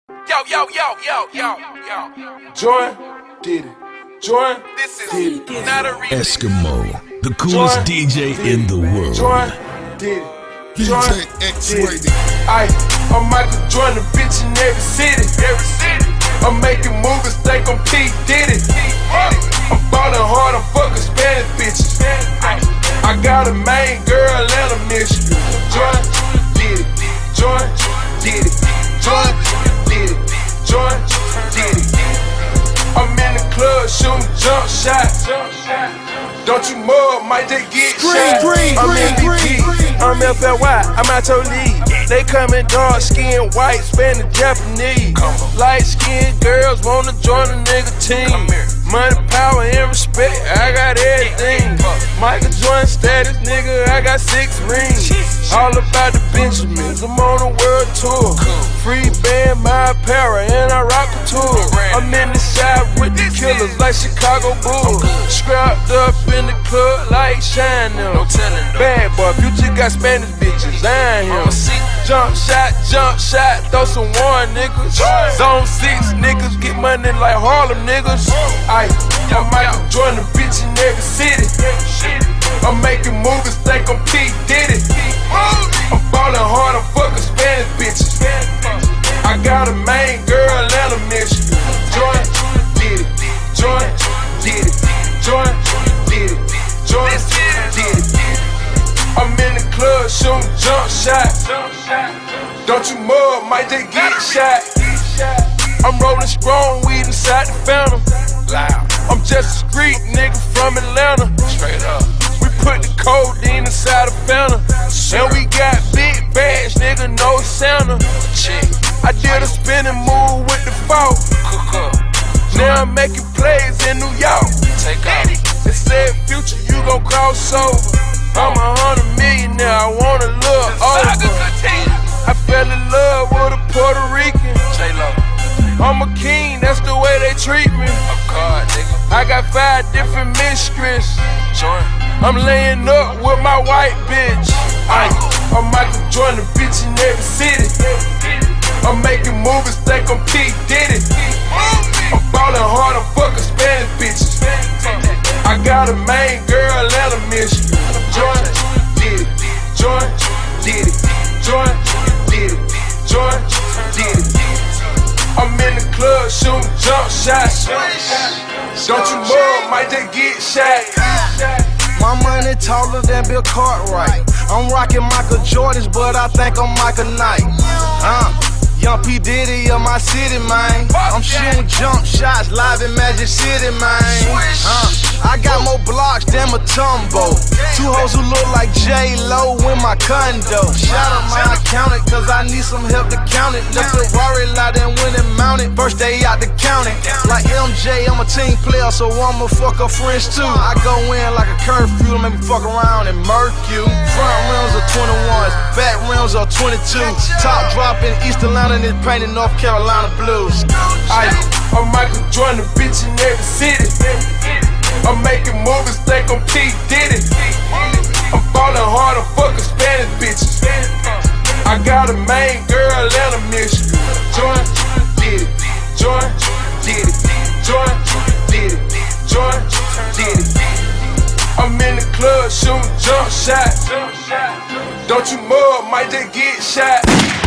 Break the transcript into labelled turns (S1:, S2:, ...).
S1: Join, did it. Join,
S2: This is
S1: did it.
S2: not a remix.
S3: Eskimo, the coolest
S1: Join,
S3: DJ
S1: did
S3: in
S1: it.
S3: the world.
S1: Join, did it. Join,
S4: DJ X-Rated.
S1: did it. I'm Michael Jordan, bitch in every city. I'm making movies, think I'm P. Diddy. I'm ballin' hard, I'm fucking Spanish bitches. I got a main girl and a mission. Join, did it. Join, did it. Join, did it. Join, did it. I'm in the club shooting jump shots. Don't you mug, might they get shot. I'm MVP, I'm FLY, I'm out your league. They coming dark skin, white, Spanish, Japanese. Light skinned girls wanna join a nigga team. Money, power, and respect, I got everything. Michael Jordan status, nigga, I got 6 rings. All about the Benjamins, I'm on a world tour. Free band, my apparel, and I rock a tour. I'm in the shop with the killers like Chicago Bulls. Scrapped up in the club like Shine them. Bad boy, Future got Spanish bitches, I ain't him. Jump shot, throw some one niggas. Zone 6 niggas, get money like Harlem niggas. I'm Michael Jordan, bitch in every city. I'm making movies, think I'm P. Diddy. I'm ballin' hard, I'm fucking Spanish bitches. I got a main girl and a mission. Join, did it. Join, did it. Join, did it. Join, did it. I'm in the club shooting jump shots. Don't you mug, might they get shot. I'm rolling strong weed inside the fountain. I'm just a street nigga from Atlanta. Straight up. We put the codeine inside the fountain. And we got big bags, nigga, no Santa. I did a spinning move with the fault. Now I'm making plays in New York. They said, Future, you gon' cross over. I'm 100 million now, I wanna look over. I fell in love with a Puerto Rican. I'm a king, that's the way they treat me. I got 5 different mistresses. I'm laying up with my white bitch. I'm Michael Jordan, bitch in every city. I'm making movies, think I'm P. Diddy. I'm ballin' hard, I'm fucking Spanish bitches. I got a main girl and a mission. Join, did it. Join, did it. Join, did it. Join, did it. I'm in the club shooting jump shots. Don't you mug, might they get shot.
S5: My money taller than Bill Cartwright. I'm rocking Michael Jordans, but I think I'm Michael Knight. Young P. Diddy of my city, man. I'm shooting jump shots live in Magic City, man. I got more blocks than Matumbo. 2 hoes who look like J-Lo in my condo. Shout out my accountant, cause I need some help to count it. Left the Rari lot and went and mounted. First day out the county. Like MJ, I'm a team player, so I'ma fuck her friends too. I go in like a curfew to make me fuck around and murk you. Front rims are 21s, back rims are 22. Top drop in East Atlanta and it's painted North Carolina blues.
S1: I'm Michael Jordan, bitch in every city. I'm making movies, think I'm P. Diddy. I'm ballin' hard, I'm fucking Spanish bitches. I got a main girl and a mission. Join, did it. Join, did it. Join, did it. Join, did it. I'm in the club shooting jump shots. Don't you mug, might they get shot.